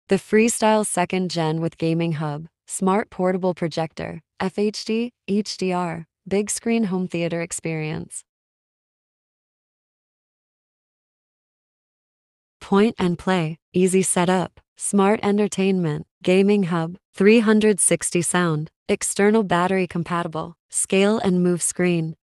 The Freestyle 2nd Gen with Gaming Hub, Smart Portable Projector, FHD, HDR, Big Screen Home Theater Experience. Point and Play, Easy Setup, Smart Entertainment, Gaming Hub, 360 Sound, External Battery Compatible, Scale and Move Screen,